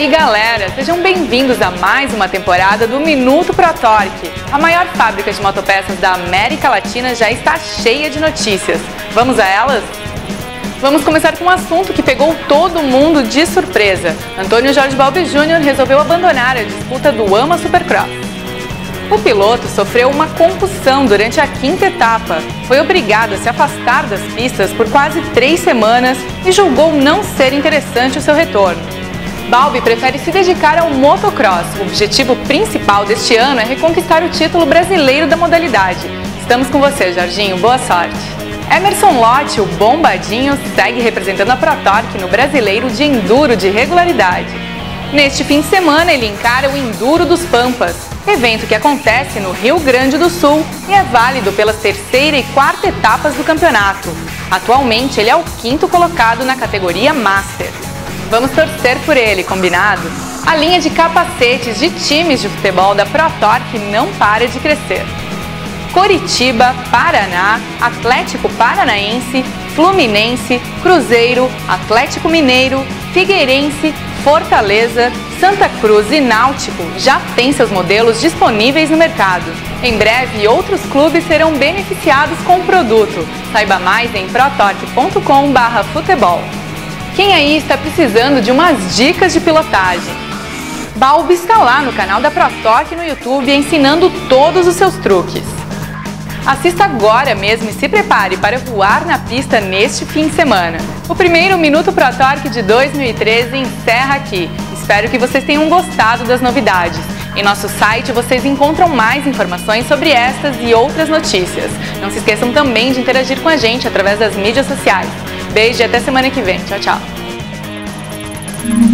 aí, galera, sejam bem-vindos a mais uma temporada do Minuto Pro Torque. A maior fábrica de motopeças da América Latina já está cheia de notícias. Vamos a elas? Vamos começar com um assunto que pegou todo mundo de surpresa. Antônio Jorge Balbi Jr. resolveu abandonar a disputa do AMA Supercross. O piloto sofreu uma concussão durante a 5ª etapa, foi obrigado a se afastar das pistas por quase 3 semanas e julgou não ser interessante o seu retorno. Balbi prefere se dedicar ao motocross. O objetivo principal deste ano é reconquistar o título brasileiro da modalidade. Estamos com você, Jorginho. Boa sorte! Emerson Lotti, o bombadinho, segue representando a Pro Torque no Brasileiro de Enduro de Regularidade. Neste fim de semana, ele encara o Enduro dos Pampas, evento que acontece no Rio Grande do Sul e é válido pelas 3ª e 4ª etapas do campeonato. Atualmente, ele é o 5º colocado na categoria Master. Vamos torcer por ele, combinado? A linha de capacetes de times de futebol da Pro Torque não para de crescer. Coritiba, Paraná, Atlético Paranaense, Fluminense, Cruzeiro, Atlético Mineiro, Figueirense, Fortaleza, Santa Cruz e Náutico já têm seus modelos disponíveis no mercado. Em breve, outros clubes serão beneficiados com o produto. Saiba mais em protorque.com/futebol. Quem aí está precisando de umas dicas de pilotagem? Balbi está lá no canal da Pro Torque no YouTube ensinando todos os seus truques. Assista agora mesmo e se prepare para voar na pista neste fim de semana. O primeiro Minuto Pro Torque de 2013 encerra aqui. Espero que vocês tenham gostado das novidades. Em nosso site vocês encontram mais informações sobre estas e outras notícias. Não se esqueçam também de interagir com a gente através das mídias sociais. Beijo e até semana que vem. Tchau, tchau!